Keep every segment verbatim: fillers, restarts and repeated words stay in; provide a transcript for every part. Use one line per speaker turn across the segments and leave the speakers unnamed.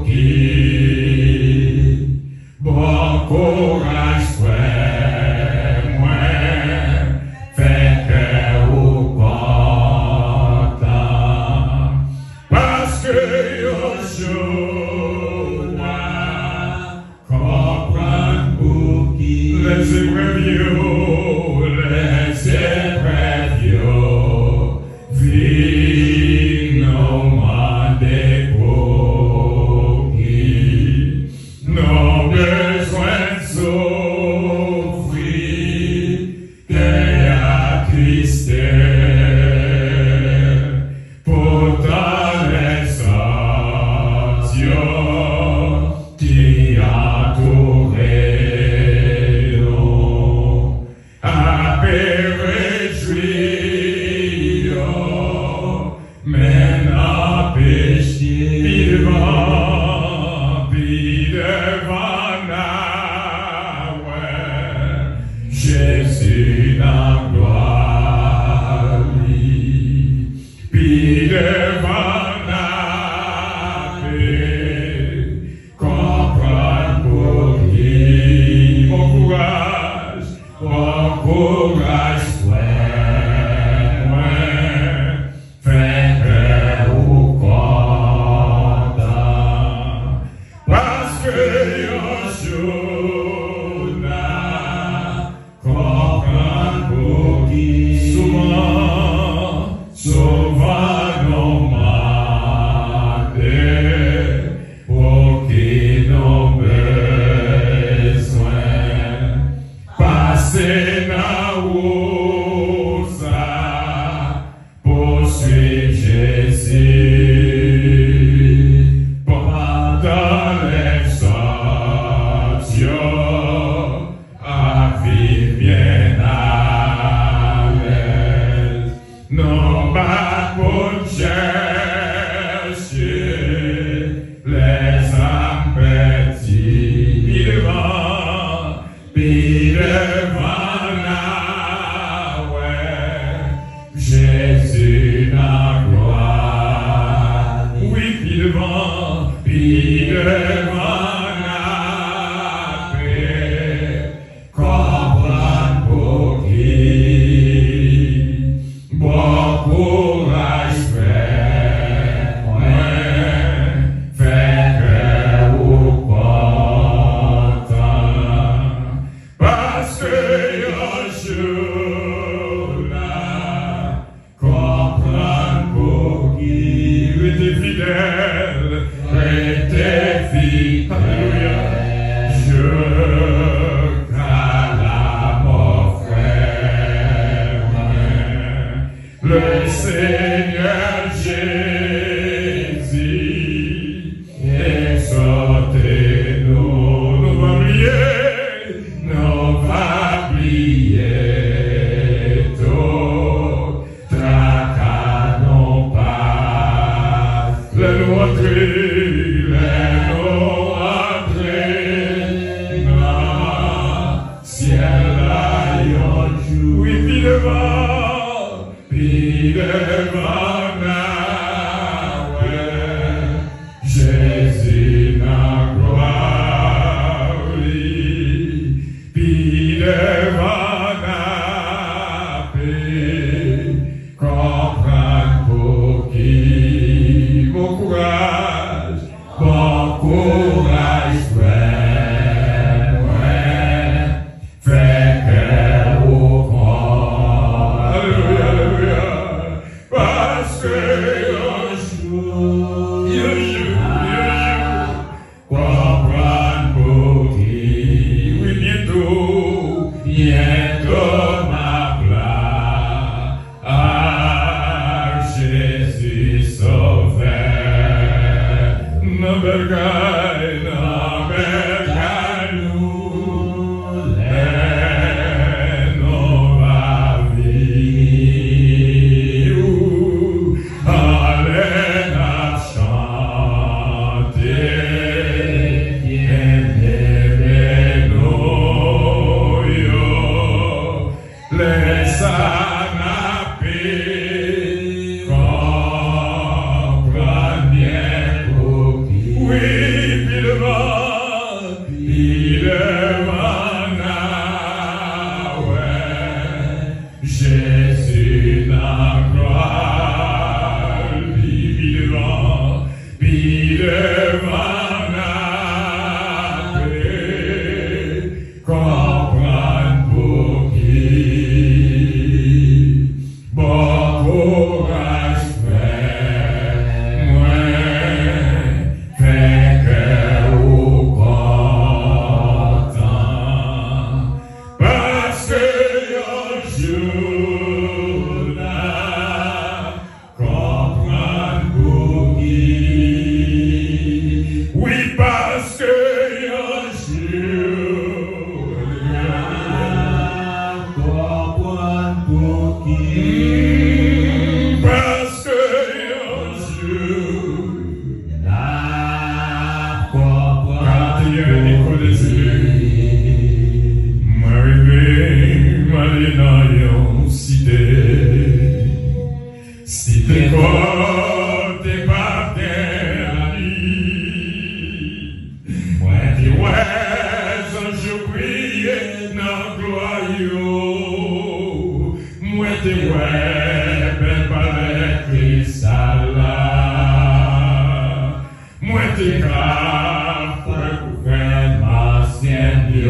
We côté par terre, moi qui ouais, je prie dans gloire, moi qui ouais, ben par le cristal là, moi qui grave pour faire ma sienne,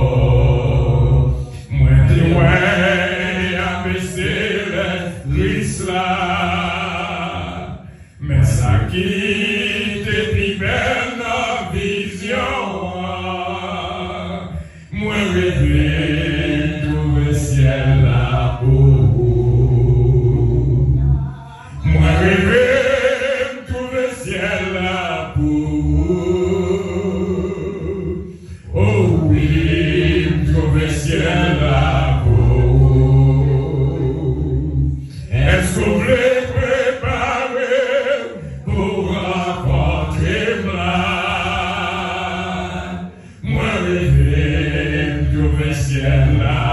moi qui ouais, abaisser le Christ là, mais ça qui te plus belle dans vision, moi rêver tout le ciel là pour moi rêver tout le ciel là pour oh oui tout le ciel là pour est-ce que vous voulez préparer pour rencontrer moi moi rêver tout le ciel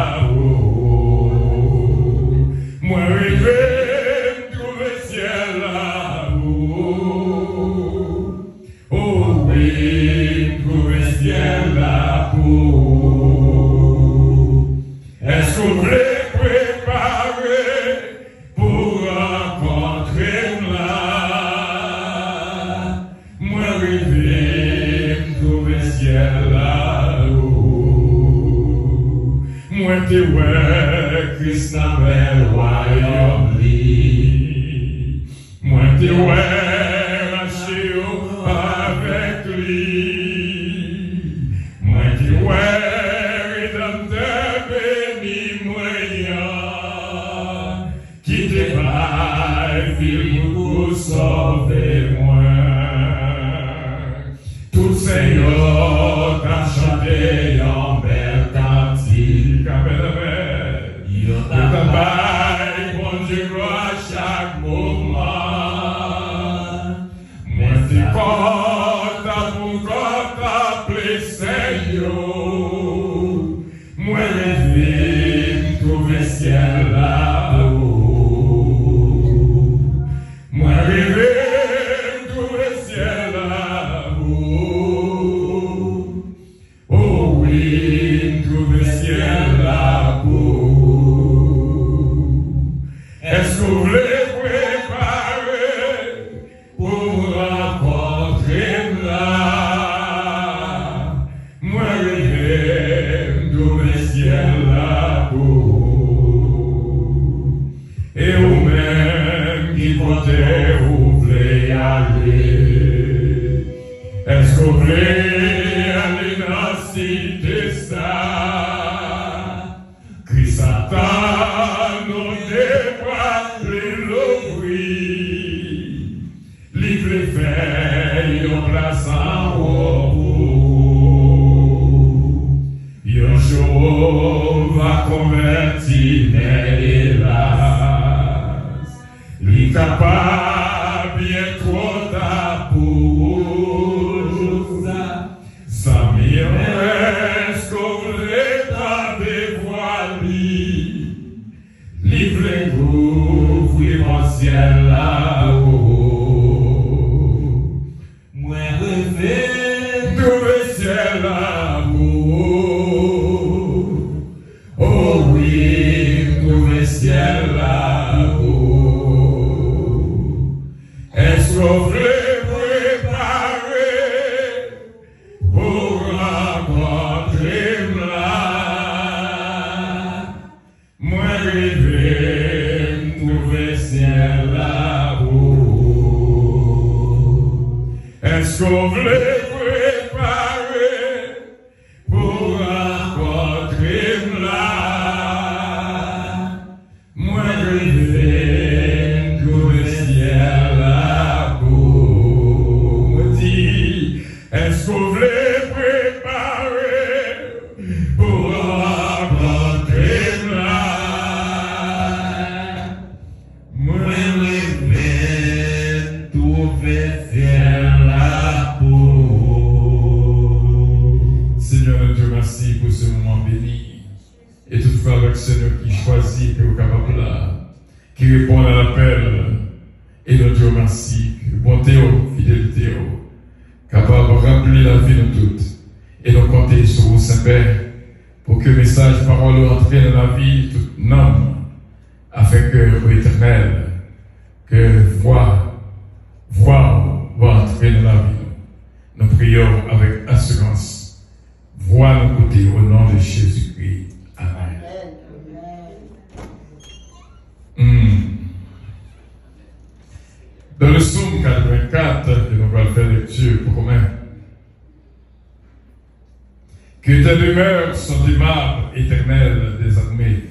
là-haut moi rêver tout le ciel là-haut oh oui tout le ciel là-haut est-ce que vous voulez préparer pour rencontrer moi moi rêver tout le ciel là-haut moi te ouais Christ n'avait royaume moi te ouais racheté avec lui moi te ouais rédempteur béni moyen qui te baille pour sauver moi tout Seigneur t'a chanté en belle cantique il t'a baille bon Dieu gloire chaque moment moi t'es content pour contempler Seigneur moi rêver trouver ciel là-haut moi rêver trouver ciel là-haut oh oui trouver ciel là-haut est-ce que vous voulez préparer pour rencontrer là moi rêver trouver ciel là-haut et vous-même qui comptez vous voulez aller est-ce que vous voulez aller dans la cité ça Christ attend nos débats les l'ouvrir livre les veilles en place en haut yon jour va convertir mais hélas li capable bien trop tard pour ça m'y reste qu'on voulait t'en dévoiler livre les ouvrir mon ciel là-haut moi rêver tout le ciel là-haut oh oui tout le ciel là-haut est-ce que vous voulez préparer pour rencontrer moi moi rêver trouver ciel là-haut est-ce que vous voulez préparer pour rencontrer moi moi rêver trouver ciel là-haut dit est-ce que vous voulez préparer pour rencontrer moi moi rêver trouver ciel là-haut Seigneur Dieu merci pour ce moment béni et toutefois avec Seigneur qui choisit que vous capable là qui répond à l'appel remercie que bonté, fidélité, capable de remplir la vie de toutes. Et nous compter sur vous, Saint-Père, pour que le message, parole entre dans la vie de tout homme, afin que, au éternel, que voix, voix, va entrer dans la vie. Nous prions avec assurance. Voix nos côtés au nom de Jésus-Christ. Amen. Hmm. Dans le psaume quatre-vingt-quatre, et nous allons faire lecture pour commun. Que ta demeure sont aimables, éternelle des armées.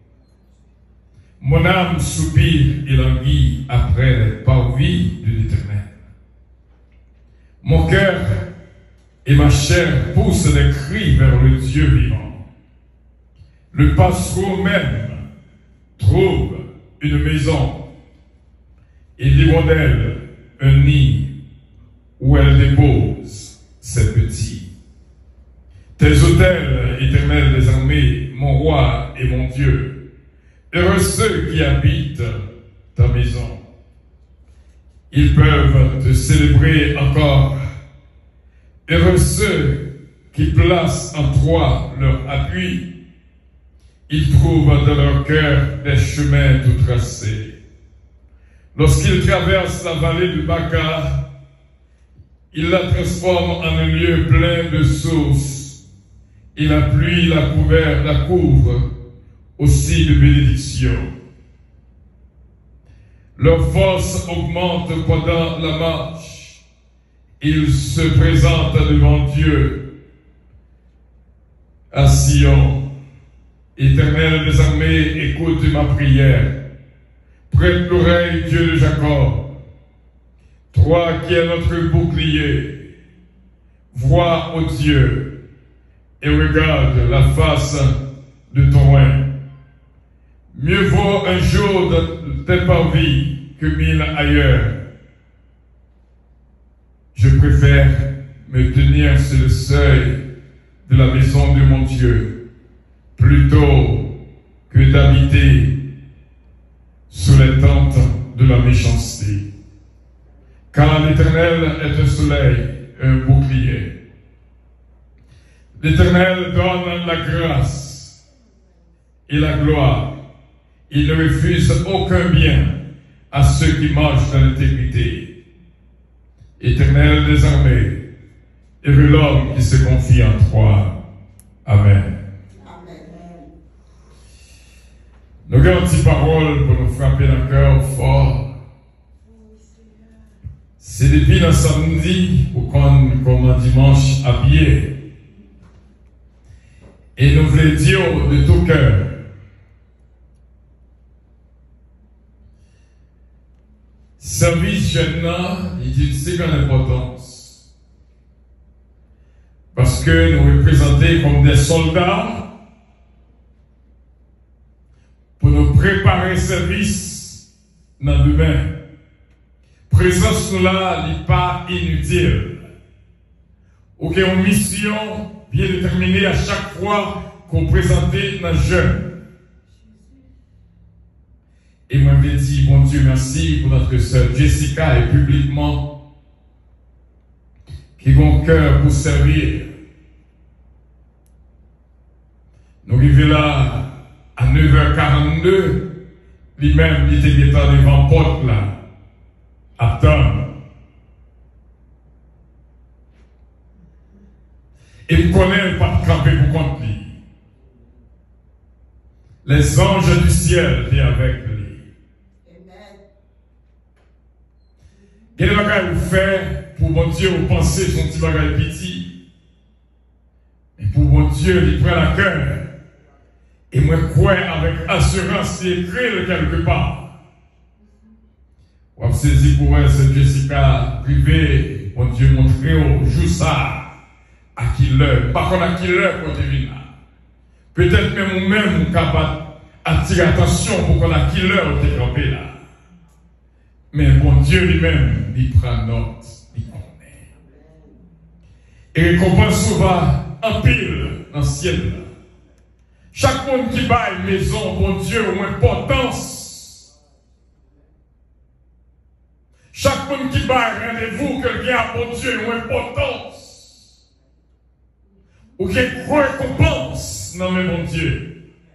Mon âme soupire et languit après les parvis de l'Éternel. Mon cœur et ma chair poussent des cris vers le Dieu vivant. Le passereau même trouve une maison et l'hirondelle un nid où elle dépose ses petits. Tes autels, éternels des armées, mon roi et mon Dieu, heureux ceux qui habitent ta maison. Ils peuvent te célébrer encore. Heureux ceux qui placent en toi leur appui. Ils trouvent dans leur cœur des chemins tout tracés. Lorsqu'ils traversent la vallée du Baca, ils la transforment en un lieu plein de sources. Et la pluie la, couvert, la couvre aussi de bénédictions. Leur force augmente pendant la marche. Ils se présentent devant Dieu à Sion. Éternel des armées, écoute ma prière. Prête l'oreille, Dieu de Jacob. Toi qui es notre bouclier, vois, ô Dieu, et regarde la face de ton roi. Mieux vaut un jour de tes parvis que mille ailleurs. Je préfère me tenir sur le seuil de la maison de mon Dieu, plutôt que d'habiter sous les tentes de la méchanceté. Car l'Éternel est un soleil, un bouclier. L'Éternel donne la grâce et la gloire. Il ne refuse aucun bien à ceux qui marchent dans l'intégrité. Éternel des armées, heureux l'homme qui se confie en toi. Amen. Nous avons une petite parole pour nous frapper dans le cœur fort. C'est depuis le samedi ou quand comme dimanche habillé. Et nous voulons dire de tout cœur. Service jeune, il dit c'est grande importance. Parce que nous représentons comme des soldats pour nous préparer service dans demain. Présence nous là n'est pas inutile. Ok, une mission bien déterminée à chaque fois qu'on présentait dans le jeûne. Et moi je dis, bon Dieu, merci pour notre sœur Jessica et publiquement qui ont cœur pour servir. Nous arrivons là à neuf heures quarante-deux, lui-même il était devant la porte là, attendre. Et il connaît pas de camper pour compte lui. Les anges du ciel étaient avec lui. Quel bagage vous fait pour mon Dieu vous pensez son petit bagage petit. Et pour mon Dieu, il prend la cœur. Et moi, crois avec assurance, il écrit quelque part. On saisi pour elle, c'est Jessica privé, mon Dieu montré au jour ça, à qui l'heure, pas qu'on a qui l'heure pour deviner. Peut-être même nous-mêmes, nous capable d'attirer attention pour qu'on a qui l'heure de campé là. Mais bon Dieu lui-même, il prend note, il connaît. Et récompense souvent en pile dans le ciel. Chaque monde qui bat une maison, bon Dieu, ou importance. Chaque monde qui bat rendez-vous, quelqu'un a pour Dieu une importance. Ou qu'il récompense dans le mon Dieu.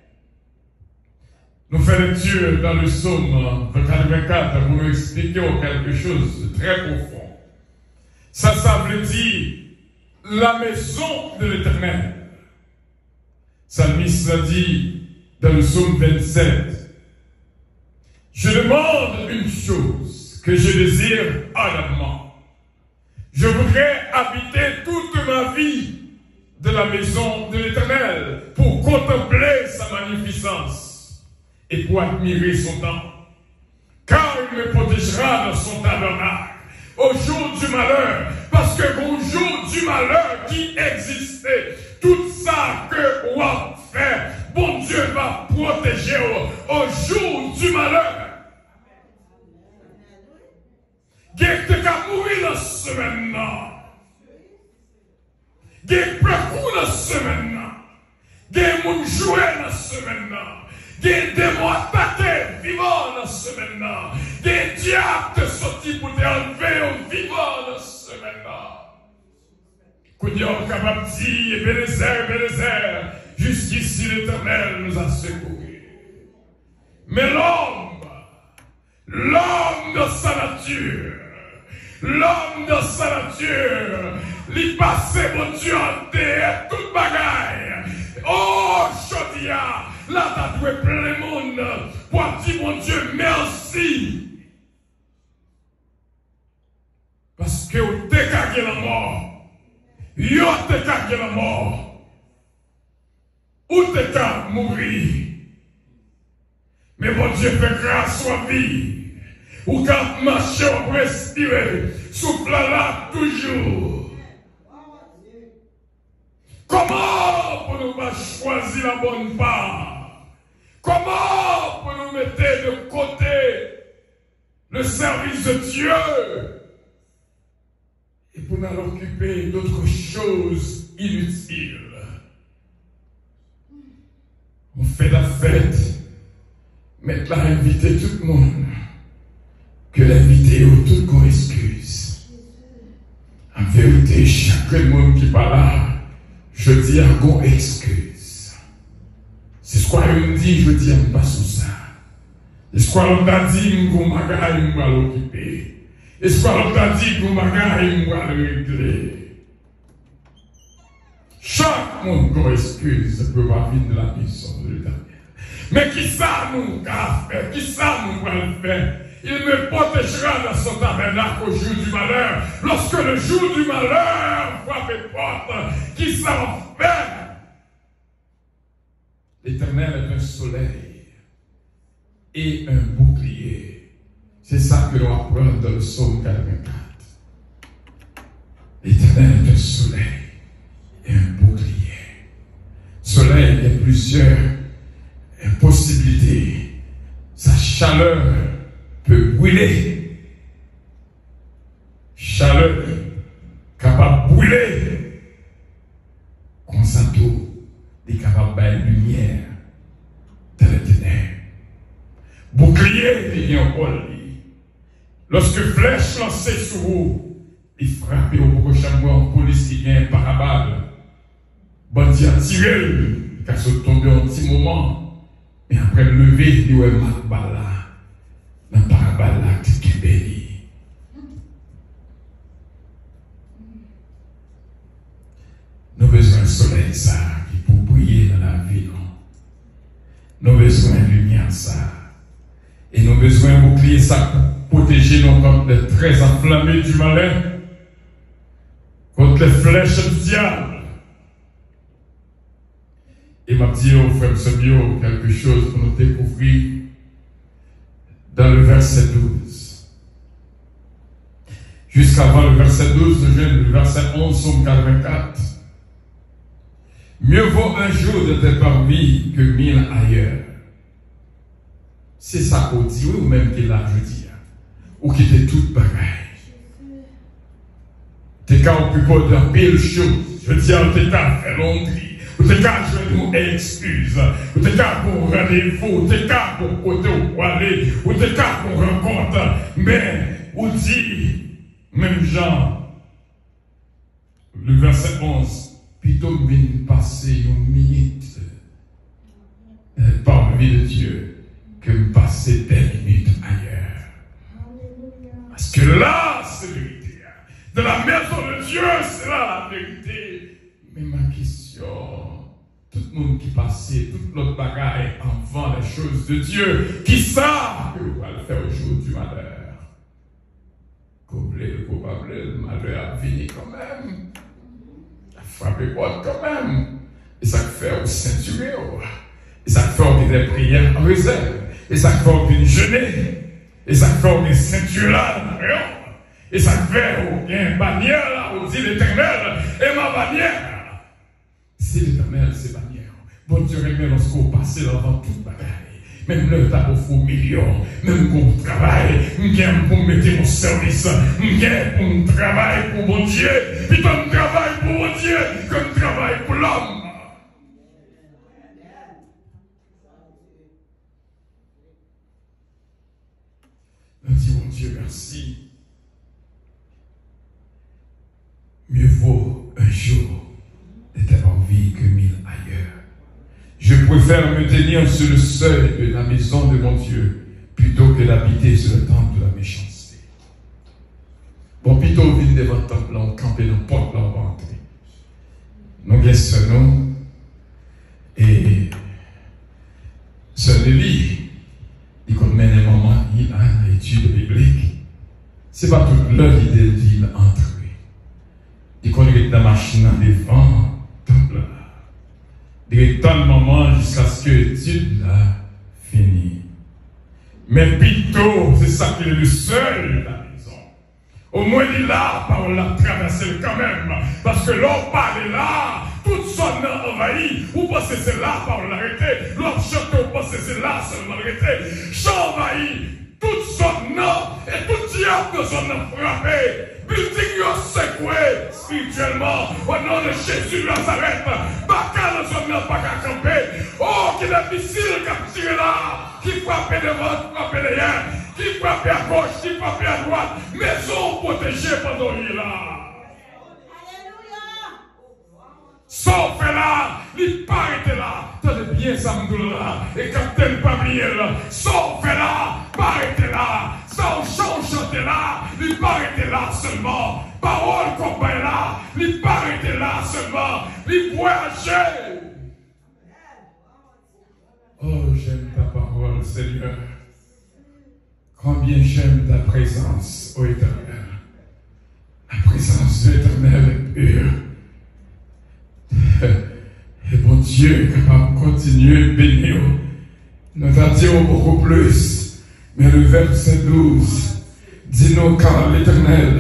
Nous faisons lecture dans le psaume quatre-vingt-quatre pour nous expliquer quelque chose de très profond. Ça, ça veut dire la maison de l'Éternel. Psalmiste l'a dit dans le psaume vingt-sept. Je demande une chose que je désire ardemment. Je voudrais habiter toute ma vie de la maison de l'Éternel pour contempler sa magnificence et pour admirer son temps. Car il me protégera dans son tabernacle au jour du malheur, parce que au jour du malheur qui existait, tout ça que on a fait, bon Dieu va protéger au, au jour du malheur. Quelqu'un qui a mouru dans ce semaine-là. Quelqu'un qui a mouru dans ce semaine-là. Quelqu'un qui a joué dans ce semaine-là. Il y a des démons attaqués vivants dans ce semaine-là. Il y a des diables qui sont sortis pour te enlever vivants dans ce semaine-là. Qu'on est capable de dire, Bénézer, Bénézer, jusqu'ici l'Éternel nous a secourus. Mais l'homme, l'homme de sa nature, l'homme de sa nature, il passait, mon Dieu, en terre, toute bagaille. Oh, Chodia! Là, t'as doué plein de monde pour dire, mon Dieu, merci. Parce que vous t'es gagné la mort. Yo t'es gagné la mort. Ou t'es qu'à mourir. Mais mon Dieu fait grâce à la vie. Ou qu'à marcher, ou respirer. Souffle là toujours. Comment pour nous choisir la bonne part? Comment pour nous mettre de côté le service de Dieu et pour nous occuper d'autres choses inutiles? On fait la fête, mais là inviter tout le monde, que l'invité ou toute qu'on excuse. En vérité, chaque monde qui parle là, je dis à qu'on excuse. C'est ce qu'on me dit, je dis à pas sous ça. C'est ce qu'on m'a dit, qu'on m'a gagné, m'a l'occuper. Et ce qu'on m'a dit, qu'on m'a gagné, m'a le régler. Chaque monde qu'on excuse peut pas vivre de la mission de l'Éternel. Mais qui ça nous a fait? Qui ça nous va le faire? Il me protégera dans son tabernacle au jour du malheur. Lorsque le jour du malheur frappe les portes, qui s'en fait? L'Éternel est un soleil et un bouclier. C'est ça que l'on apprend dans le psaume quatre-vingt-quatre. L'Éternel est un soleil et un bouclier. Soleil, il y a plusieurs possibilités. Sa chaleur peut brûler. Chaleur capable de brûler. Comme ça tout. Est capable de lumière dans les ténèbres. Bouclier, il y a un rôle. Lorsque flèche lancée sur vous, il frappe au prochain mois en police, il y a un parabole. Bandit a tiré, il a tombé un petit moment, mais après lever, il y a un mal là. Dans le parabole là, qui est béni. Nous avons besoin de soleil, ça. Pour briller dans la vie, non. Nous avons besoin de lumière, ça. Et nous avons besoin de bouclier, ça, pour protéger nos corps des traits enflammés du malin, contre les flèches du diable. Et m'a dit au frère Sabio quelque chose pour nous découvrir dans le verset douze. Jusqu'avant le verset douze, nous jouons le verset onze, Psaume quatre-vingt-quatre. Mieux vaut un jour de tes parvis que mille ailleurs. C'est ça qu'on dit, ou même qu'il a, je dis, ou qui était toute bagaille. T'es qu'à occuper de pile chose. Je dis, t'es qu'à faire l'ongrie, ou t'es qu'à jouer nous excuse, ou t'es qu'à pour rendez-vous, ou t'es qu'à pour côté où aller, ou t'es qu'à pour rencontre. Mais ou dit, même Jean, le verset onze, plutôt vient passer une minute par la vie de Dieu que me passer des minutes ailleurs. Parce que là, c'est la vérité. De la maison de Dieu, c'est là la vérité. Mais ma question, tout le monde qui passait, toute notre bagaille avant les choses de Dieu, qui savent que vous allez le faire aujourd'hui, malheur. Couplé le coupable, le malheur a fini quand même. A frappé quoi quand même. Et ça fait au ceinturé. Et ça fait des prières en réserve. Et ça fait une jeûner. Et ça fait des ceintures là. Et ça fait une bannière là, on dit l'Éternel. Et ma bannière. C'est l'Éternel, c'est bannière. Bon Dieu, remet lorsqu'on passe avant toute bagaille. Même le t'as pour faux millions, même pour le travail, m'gagne pour mettre mon service, m'gagne pour mon travail pour mon Dieu, puis ton travail pour mon Dieu, comme travail pour l'homme. Nous disons, mon Dieu, merci. Mieux vaut un jour d'être en vie que mille ailleurs. Je préfère me tenir sur le seuil de la maison de mon Dieu plutôt que d'habiter sur le temple de la méchanceté. Bon, plutôt vite devant le temple, on camper dans le porte, là, on va entrer. Nous guessons, et ce Lévi, il connaît un moment, il a une étude biblique. Ce n'est pas toute l'heure l'idée d'il entrer. Il connaît dans la machine devant le temple. Il temps le moment jusqu'à ce que l'étude là finisse. Mais plutôt, c'est ça qu'il est le seul de la maison. Au moins, il est là, parole l'a traversé quand même. Parce que l'on parle là, toute son envahi. Vous pensez c'est là, parole l'arrêter. L'on chante, vous pensez c'est là, seulement l'arrêter. Chant envahi, toute son nom et tout diable de son nom frappé. Building yo secoué spirituellement au nom de Jésus de Nazareth. Baka ne son nom pas qu'à camper. Oh, qu'il est difficile qu'à tirer là. Qui frappe devant, qui frappe derrière. Qui frappe à gauche, qui frappe à droite. Maison protégée pendant lui là. Sauf là, il paraît là. Tenez bien ça, là. Et capitaine Pabliel, sauf là, paraît là. Sans chanter là, il paraît là seulement. Parole qu'on est là, il paraît là seulement. Il voyager. Oh, j'aime ta parole, Seigneur. Combien j'aime ta présence, ô Éternel. La présence de l'Éternel est pure. Et bon Dieu est capable de continuer à bénir. Nous t'en dirons beaucoup plus. Mais le verset douze dit-nous car l'Éternel,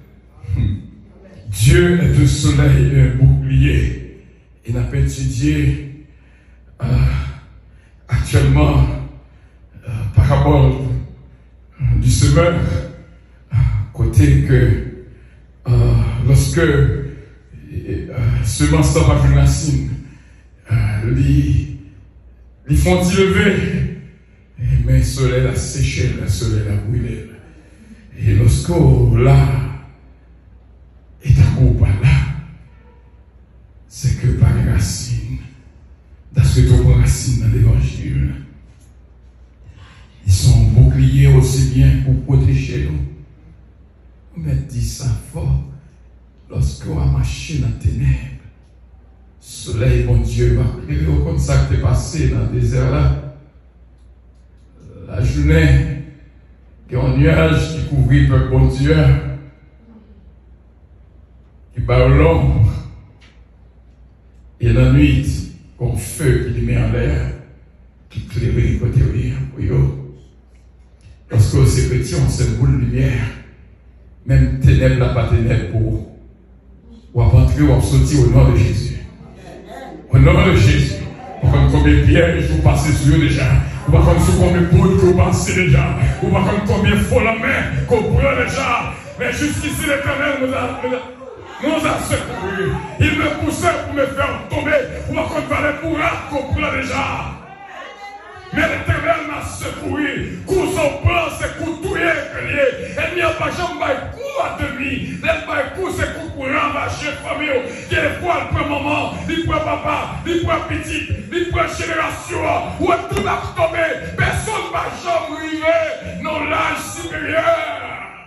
Dieu est un soleil et un bouclier. Il n'a pas étudié euh, actuellement euh, par rapport euh, du semeur, euh, côté que euh, lorsque ce semence va faire racine, ils font y lever, mais le soleil a séché, le soleil a brûlé. Et lorsque là, et ta coupe là, c'est que par racine, parce que tu prends racine dans l'évangile, ils sont boucliers aussi bien pour protéger nous. Mais dis ça fort. Lorsqu'on a marché dans les ténèbres, le soleil, mon Dieu, va éclairer comme ça que tu es passé dans le désert là. La journée, il y a un nuage qui couvrit le peuple, bon Dieu, qui bat l'ombre. Et la nuit, comme feu qui met en l'air, qui éclaire les côtés pour eux. Lorsque c'est petit, on se boule de lumière, même ténèbres n'a pas ténèbres pour eux. Ou à rentrer ou à sortir au nom de Jésus. Au nom de Jésus. Ou comme combien de pièges vous passez sur eux déjà. Ou pas comme sur combien de poudres que vous passez déjà. Ou pas comme combien de faux la main qu'on prend déjà. Mais jusqu'ici l'Éternel nous a, nous a secouru. Il me poussait pour me faire tomber. Ou pas comme fallait pour qu'on prend déjà. Mais l'Éternel m'a secoué. Coup son plan, c'est coup toué que lié. Elle n'y a pas jamais coup à demi. Elle m'a coup, c'est coup pour ravager famille. Quel fois le premier moment, il prend papa, il prend petit, il prend génération. Où tout a tombé. Personne ne va jamais arriver dans l'âge supérieur.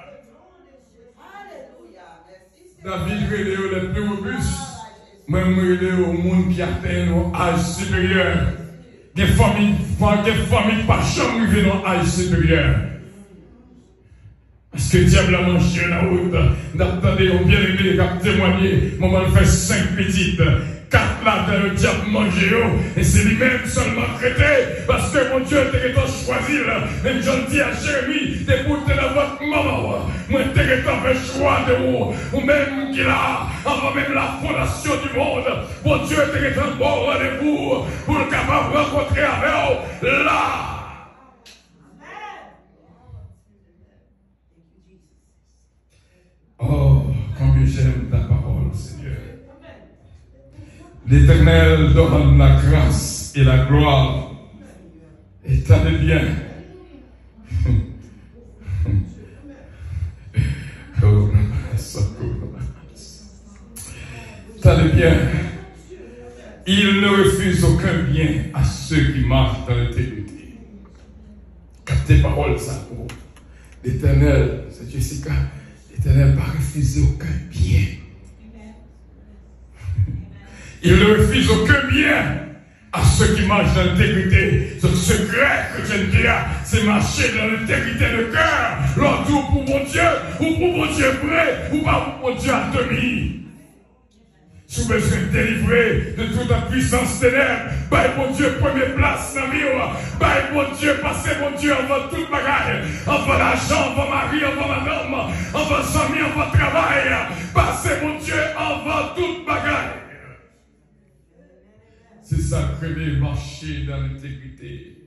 David relève les plus robustes. Même relève au monde qui atteint l'âge supérieur. Des familles, des familles pas jamais arrivées dans l'âge supérieur. Parce que le diable a mangé la route. D'attendez, on vient de les témoigner. Maman fait cinq petites. Quatre là, dans le diable mangé. Et c'est lui-même seulement traité. Parce que mon Dieu était choisi. Même je dis à Jérémie, d'écouter la votre maman. Moi, t'es fait choix de vous. Ou même qu'il a, avant même la fondation du monde. Mon Dieu était un bon rendez-vous. Pour le capable de rencontrer avec vous. Là. Oh, combien j'aime ta parole, Seigneur. L'Éternel donne la grâce et la gloire. Et tenez bien. Tenez bien. Il ne refuse aucun bien à ceux qui marchent dans l'intégrité. Captez parole, ça. L'Éternel, c'est Jessica. L'Éternel n'a pas refusé aucun bien. Il ne refuse aucun bien à ceux qui marchent dans l'intégrité. Ce secret que je dis, c'est marcher dans l'intégrité de cœur. L'autre pour mon Dieu, ou pour mon Dieu vrai, ou pas pour mon Dieu à demi. Si vous besoin de délivrer de toute la puissance ténèbres, bye mon Dieu, première place dans le mur. Bye mon Dieu, passez mon Dieu avant toute bagaille. Avant l'argent, avant mari, avant madame, avant famille, avant travail. Passez mon Dieu avant toute bagaille. C'est ça que les marcher dans l'intégrité.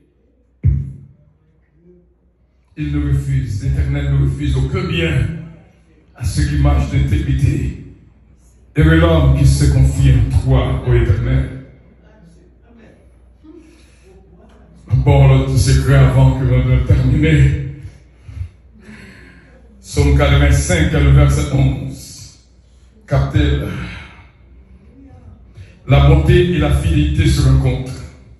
Il ne refuse, l'Éternel ne refuse aucun bien à ceux qui marchent dans l'intégrité. Et l'homme qui se confie en toi, ô Éternel. Bon, l'autre secret avant que l'on ait terminé. Psaume quatre-vingt-cinq, le verset onze. Captez-le. La bonté et la fidélité se rencontrent.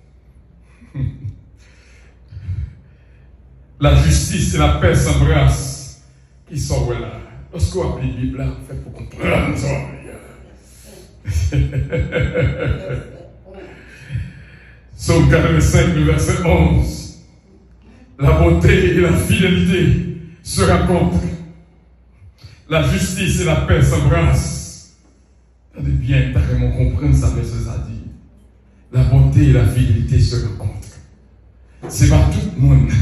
La justice et la paix s'embrassent. Ils sont là. Lorsqu'on applique la Bible, là, en fait, pour comprendre ça. Psaume quatre-vingt-cinq, le verset onze. La bonté et la fidélité se rencontrent. La justice et la paix s'embrassent. Attendez bien, t'as vraiment comprendre ça, mais ça dit. La bonté et la fidélité se rencontrent. C'est pas tout le monde.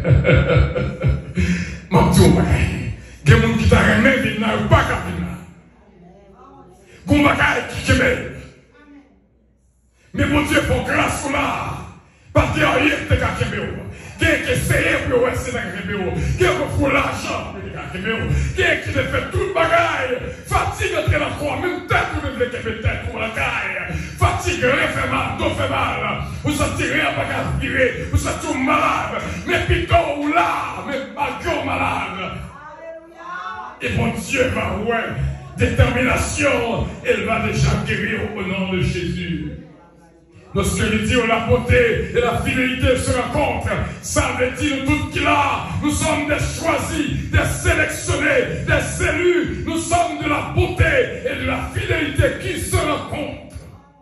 Moi, tout le monde. Il y a des gens qui t'a remis, ils n'ont pas qu'à venir. Gombakaï qui kemel. Mais mon Dieu, pour grâce qu'on a, parce qu'il y a rien de kemel. Quelqu'un qui essaye pour rester dans le kemel. Quelqu'un qui pour l'argent pour le kemel. Quelqu'un qui fait tout le bagaille. Fatigue entre la croix, même tête pour le kemel, tête pour la caille. Fatigue, rien fait mal, dos fait mal. Vous sentez rien pas aspirer, vous êtes tout malade. Mais plutôt ou là, mais malgré malade. Et mon Dieu va, ouais. Détermination, elle va déjà guérir au nom de Jésus. Lorsque il dit la beauté et la fidélité se rencontrent, ça veut dire tout qu'il a. Nous sommes des choisis, des sélectionnés, des élus. Nous sommes de la beauté et de la fidélité qui se rencontrent.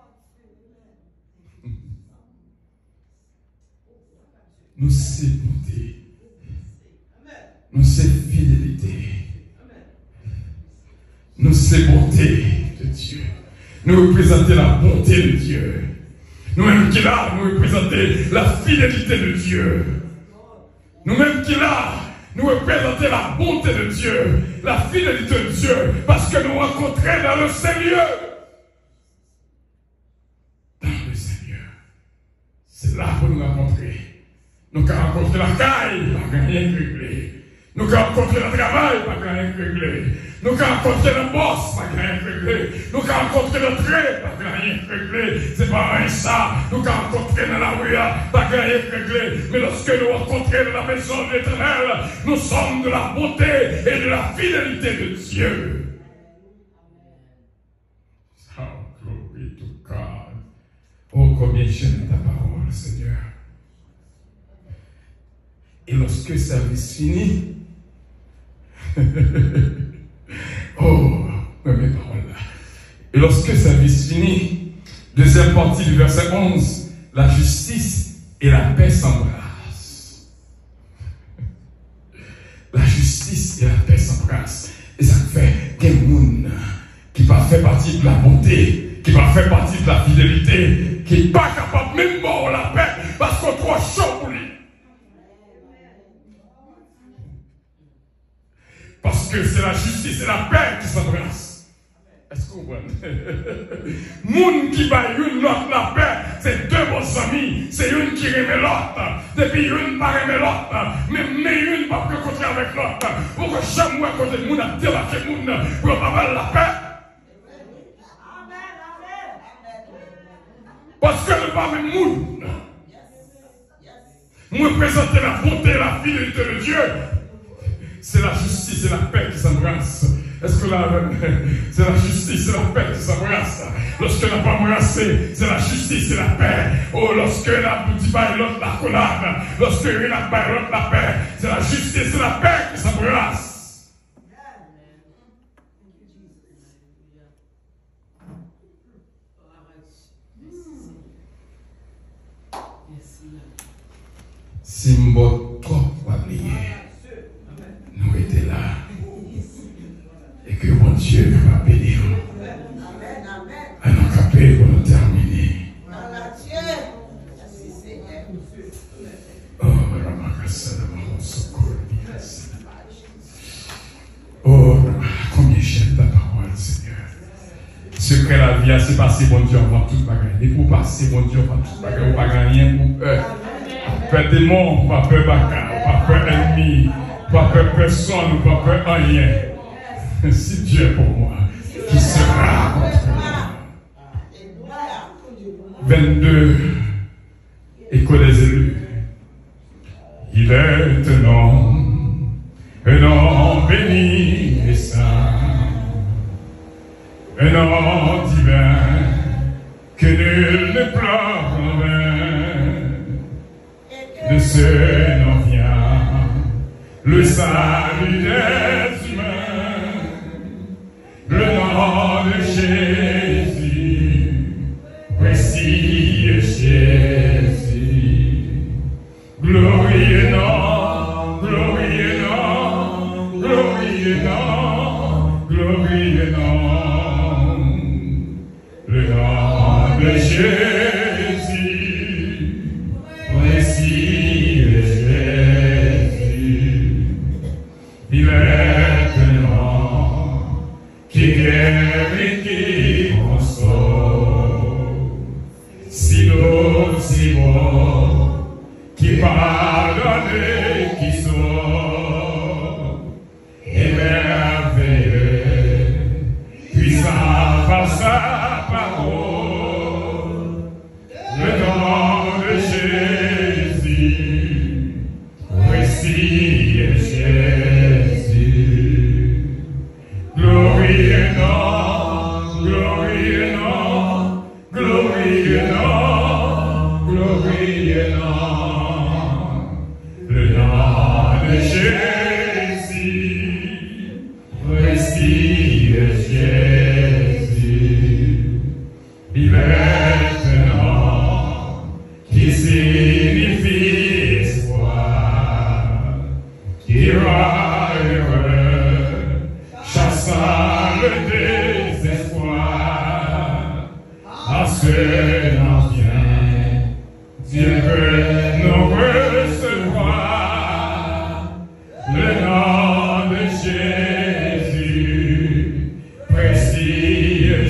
Nous sommes beauté. Nous sommes fidélité. Nous sommes bonté de Dieu. Nous représentons la bonté de Dieu. Nous-mêmes qui là, nous représentons la fidélité de Dieu. Nous-mêmes qui là, nous représentons la bonté de Dieu, la fidélité de Dieu, parce que nous rencontrons dans le Seigneur. Dans le Seigneur. C'est là pour nous rencontrer. Nous avons rencontré la caille, pas rien réglé. Nous avons rencontré le travail, pas rien réglé. Nous avons rencontré le boss, pas rien réglé. Nous avons rencontré le trait, pas rien réglé. C'est pas rien ça. Nous avons rencontré dans la rue, pas rien réglé. Mais lorsque nous rencontrons dans la maison de l'Éternel, nous sommes de la beauté et de la fidélité de Dieu. Oh, glory to God. Oh, combien j'aime ta parole, Seigneur. Et lorsque le service finit, oh, mes paroles là. Et lorsque le service finit, deuxième partie du verset onze, la justice et la paix s'embrassent. La justice et la paix s'embrassent. Et ça fait qu'un monde qui va faire partie de la bonté, qui va faire partie de la fidélité, qui n'est pas capable même de mort la paix parce qu'on trop chaud pour lui. Parce que c'est la justice et la paix qui s'embrassent. Est-ce qu'on voit? Moun qui bat une l'autre la paix, c'est deux bons amis. C'est une qui remet l'autre. Depuis une pas remet l'autre. Mais, mais une pas peut côté avec l'autre. Pour que chaque mois côté de moun a délaqué moun pour avoir la paix. Parce que le pas même moun. Moi présenter la bonté et la fidélité de Dieu. C'est la justice et la paix qui s'embrassent. Est-ce que là, c'est la justice et la paix qui s'embrassent? Lorsque n'a pas embrassé, c'est la justice et la paix. Oh, lorsque la boutique et l'autre la collade, lorsque une n'a pas l'autre la paix, c'est la justice et la paix qui s'embrassent. Simbo trop oublié. Nous étions là. Et que mon Dieu va bénir. À nous caper pour nous terminer. Oh, oh, combien j'aime ta parole, Seigneur. Ce que la vie, c'est passer, mon Dieu, on va tout bagarre. Et pour passer, mon Dieu, on va tout bagarre. On va pas rien pour eux. Pas de démon, pas peur bagarre, pas peur ennemi. Pas peur personne, pas peur rien. Si Dieu est pour moi, qui sera contre moi? vingt-deux, Écho des élus. Il est un nom, un nom béni et saint, un nom divin que nul ne pleure en vain. De ce nom vient le salut des humains, le nom de Jésus, précieux Jésus, glorieux nom, glorieux nom, glorieux nom, glorieux nom, le nom de Jésus, précieux Jésus. Il est un nom qui guérit et qui console, si doux, si beau, qui pardonne et qui sauve, et merveilleux, puissant par sa parole, le nom de Jésus, précieux Jésus. Glorieux nom, glorieux nom, glorieux nom, glorieux nom, le nom de Jésus, précieux Jésus. Il est un nom qui signifie espoir, qui rend heureux, chassant le désespoir. À ce nom vient, Dieu peut nous recevoir. Le nom de Jésus, précieux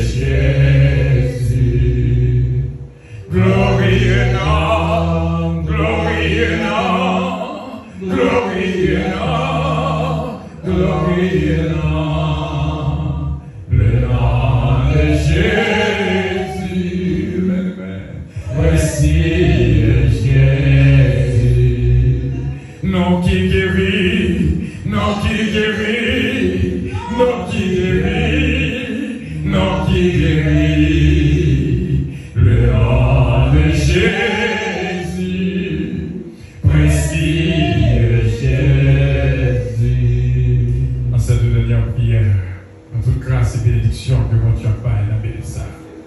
Jésus. Glorieux nom, glorieux nom, glorieux nom. le nom de Jésus, voici Jésus, nom qui guérit, nom qui guérit, nom qui guérit, nom qui guérit, le nom de Jésus, voici Jésus. En cette dernière prière, en toute grâce et bénédiction que mon Dieu a pas et la bénédiction.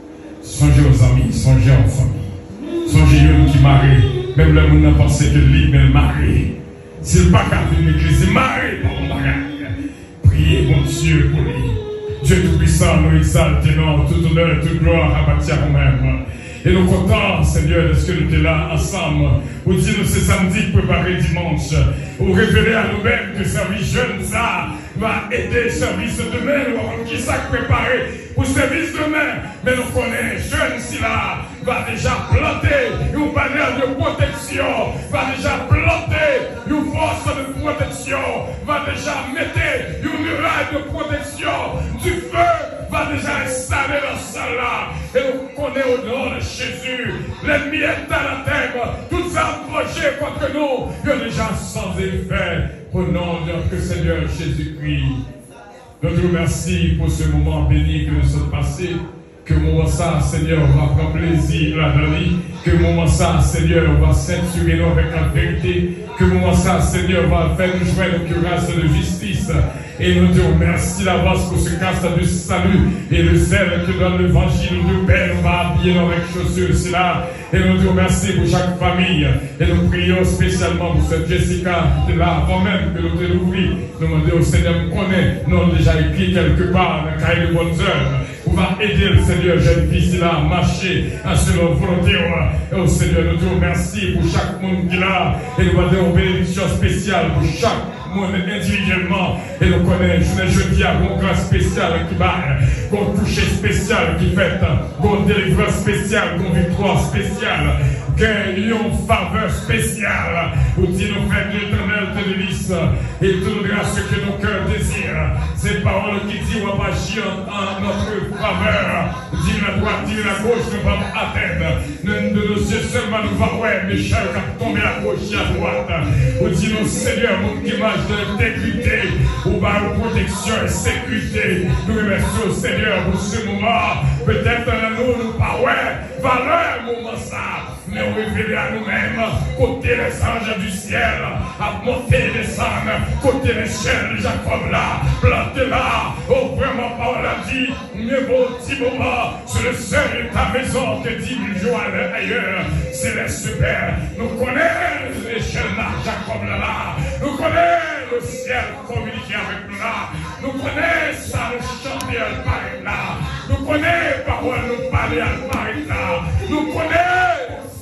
Songez aux amis, songez aux familles. Songez aux qui marient, même le monde n'a pensé que lui, mais le mari. S'il n'est pas qu'à une église, il marie par mon bagage. Priez, mon Dieu, pour lui. Dieu Tout-Puissant, nous exaltons, toute honneur et toute gloire appartient à nous-mêmes. Et nous comptons, Seigneur, de ce que nous sommes là ensemble. Pour dire nous ce samedi préparer dimanche. Pour révéler à nous-mêmes que service jeune, ça va aider service demain. Nous avons qui ça préparé pour service demain. Mais nous connaissons, jeune, si là, va déjà planter une bannière de protection. Va déjà planter une force de protection. Va déjà mettre une muraille de protection. Du feu va déjà installer dans ça là. Et nous connaissons au nom de Jésus. L'ennemi est à la terre. Tout ça approché contre nous. Il est déjà sans effet. Au nom de notre Seigneur Jésus-Christ. Nous te remercions pour ce moment béni que nous sommes passés. Que moment ça, Seigneur, on va prendre plaisir à la vie. Que moment ça, Seigneur, on va s'inturer avec la vérité. Que moment ça, Seigneur, on va faire nous jouer nos grâces de justice. Et nous te remercions d'avance pour ce casse de salut et le zèle que donne l'évangile de paix. On va habiller avec chaussures cela. Et nous te remercions pour chaque famille. Et nous prions spécialement pour cette Jessica qui est là avant même que nous te l'ouvrions. Nous demandons au Seigneur, nous connaît, nous avons déjà écrit quelque part dans le cahier de bonnes œuvres. On va aider le Seigneur, jeune fille, là, à marcher à selon volonté. Et au Seigneur, nous te remercions pour chaque monde qui est là. Et nous allons une bénédiction spéciale pour chaque monde individuellement. Et nous connaissons, je ne dis à mon grâce spécial qui va, qu'on toucher spécial qui fait, qu'on délivrance spéciale, qu'on victoire spéciale, qu'il y ait une faveur spéciale. Pour dire nos frères de l'éternel te délice et te donnera ce que nos cœurs désirent. Ces paroles qui disent, on va agir en notre faveur. Dire la droite, dire la gauche, nous vamos atteindre. De nos yeux seulement nous va ouais, mais chaque va tomber à gauche et à droite. Pour dire, nos Seigneur, mon image de l'intégrité, pour avoir protection et sécurité. Nous remercions au Seigneur pour ce moment. Peut-être dans nous, nous pas ouais, valeur, moment ça. Mais on révèle à nous-mêmes, côté les anges du ciel, à monter et descendre, côté les chaînes de Jacob là, planter là, oh vraiment par la vie, mieux vaut petit moment, sur le seuil de ta maison que dit Joël ailleurs, Céleste Père, nous connaissons les chaînes là, Jacob là, là, nous connaissons le ciel communiquer avec nous là, nous connaissons ça, le chanter à Paris là, nous connaissons parole, nous parler à Paris là, nous connaissons.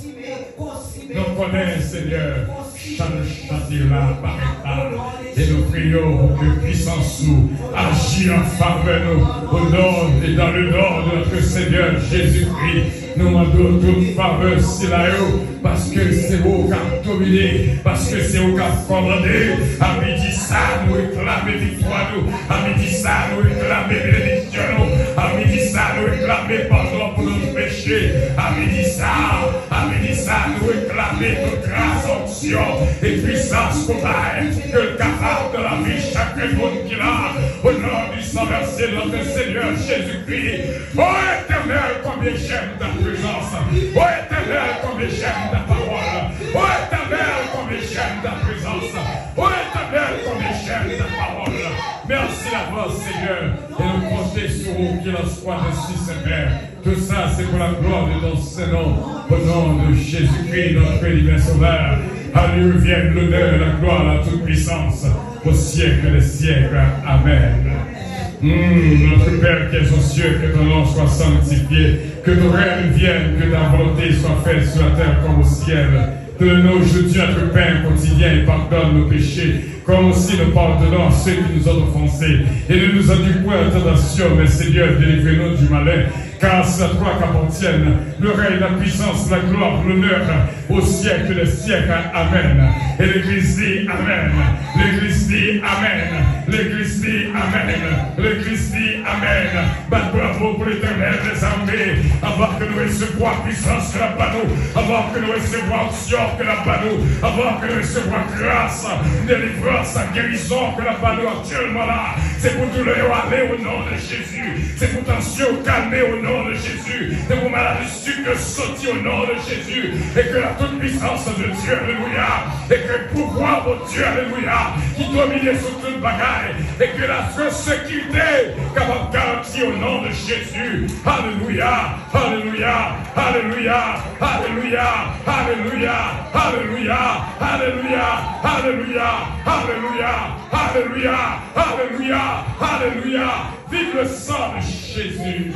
Nous connaissons, Seigneur, chanter là, par et nous prions que puissance nous agit en faveur de nous, au nom et dans le nom de notre Seigneur Jésus-Christ. Nous demandons toute faveur, c'est là-haut, parce que c'est vous qui avez dominé, parce que c'est vous qui avez commandé. À midi ça, nous réclamons victoire, nous. À midi ça, nous réclamons bénédiction, nous. À midi ça, nous réclamons pardon pour nos péchés. À midi ça, à midi ça, nous réclamons toute grâce, onction et puissance qu'on a, que le capable de la vie, chaque monde qui l'a, au nom du sang versé de notre Seigneur Jésus-Christ. Oh éternel, combien j'aime ta présence. Oh éternel, combien j'aime ta parole. Oh éternel, combien j'aime ta présence. Oh éternel, combien j'aime ta parole. Merci d'avance, Seigneur, et nous compter sur vous qu'il en soit ainsi, Seigneur. Tout ça, c'est pour la gloire de ton Saint-Nom, au nom de Jésus-Christ, notre divin Sauveur. À lui revienne l'honneur, la gloire, la toute puissance, au siècle des siècles. Amen. Mmh, notre Père qui es aux cieux, que ton nom soit sanctifié, que ton règne vienne, que ta volonté soit faite sur la terre comme au ciel. Donne-nous aujourd'hui notre pain quotidien et pardonne nos péchés, comme aussi nous pardonnons à ceux qui nous ont offensés. Et ne nous induis point en tentation, mais Seigneur, délivre-nous du malin. Car c'est à toi qu'appartiennent le règne, la puissance, la gloire, l'honneur, au siècle des siècles. Amen. Et l'Église dit Amen. L'Église dit Amen. L'église dit Amen. L'église dit Amen. Bat bravo pour l'Éternel des armées. Avant que nous recevions puissance que la panneau. Avant que nous recevions onction que la panneau. Avant que nous recevions grâce, délivrance, guérison que la panneau actuellement là. C'est pour tout le aller au nom de Jésus. C'est pour tension calmer au nom de Jésus. C'est pour maladie sucre sortir au nom de Jésus. Et que la toute puissance de Dieu, alléluia. Et que le pouvoir de Dieu, alléluia, qui domine sur toute bagaille. Et que la sécurité capable de garantir au nom de Jésus. Alléluia, alléluia, alléluia, alléluia, alléluia, alléluia, alléluia, alléluia, alléluia, alléluia, alléluia, alléluia. Vive le sang de Jésus.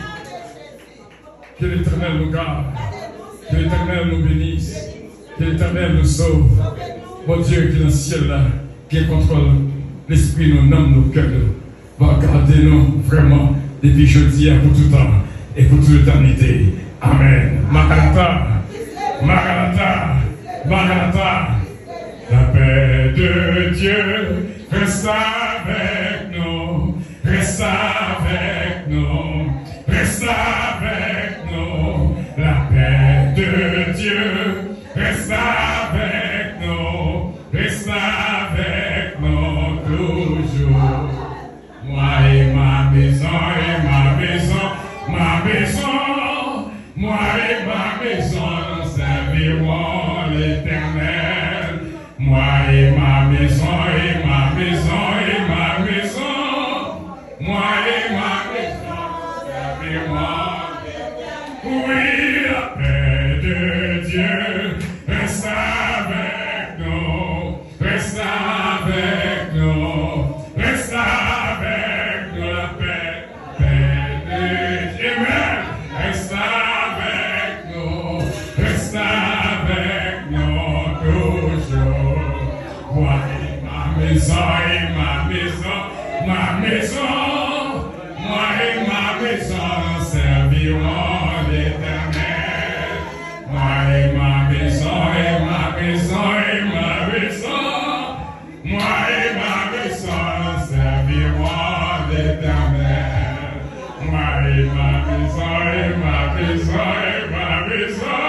Que l'Éternel nous garde. Que l'Éternel nous bénisse. Que l'Éternel nous sauve. Mon Dieu qui est dans le ciel là, qui contrôle l'esprit, nos âmes, nos cœurs, va garder nous vraiment depuis jeudi pour tout temps et pour toute l'éternité. Amen. Maranatha, Maranatha, Maranatha. La paix de Dieu reste avec nous, reste avec nous, reste avec nous. La paix de Dieu reste avec nous, reste avec nous toujours. Moi et ma maison, et ma maison, ma maison, moi et ma maison, nous servirons l'Éternel. Moi et ma maison, et ma maison, et ma maison, moi et ma maison, servirons l'Éternel. Oui, la paix de Dieu reste avec nous, reste avec nous, reste avec nous, la paix, paix de Dieu, reste avec nous, reste avec nous toujours. Moi et ma maison, et ma maison, ma maison, moi et ma maison serviront l'Éternel. Moi et ma maison, et ma maison, et ma maison, moi et ma maison serviront l'Éternel. Moi et ma maison, et ma maison, et ma maison,